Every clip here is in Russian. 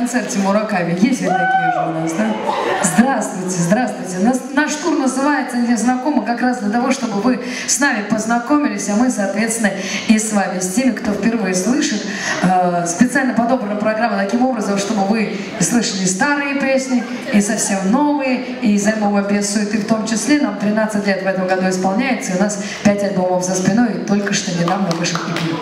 концерте Мураками. Есть ведь такие же у нас, да? Здравствуйте, здравствуйте. Наш тур называется «Незнакомо» как раз для того, чтобы вы с нами познакомились, а мы, соответственно, и с вами, с теми, кто впервые слышит. Специально подобрана программа таким образом, чтобы вы слышали старые песни, и совсем новые, и из альбома «Без суеты» в том числе. Нам 13 лет в этом году исполняется, и у нас 5 альбомов за спиной, и только что недавно вышел EP.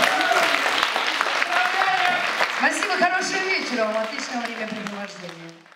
Спасибо, хорошего вечера вам, отличного времяпрепровождения.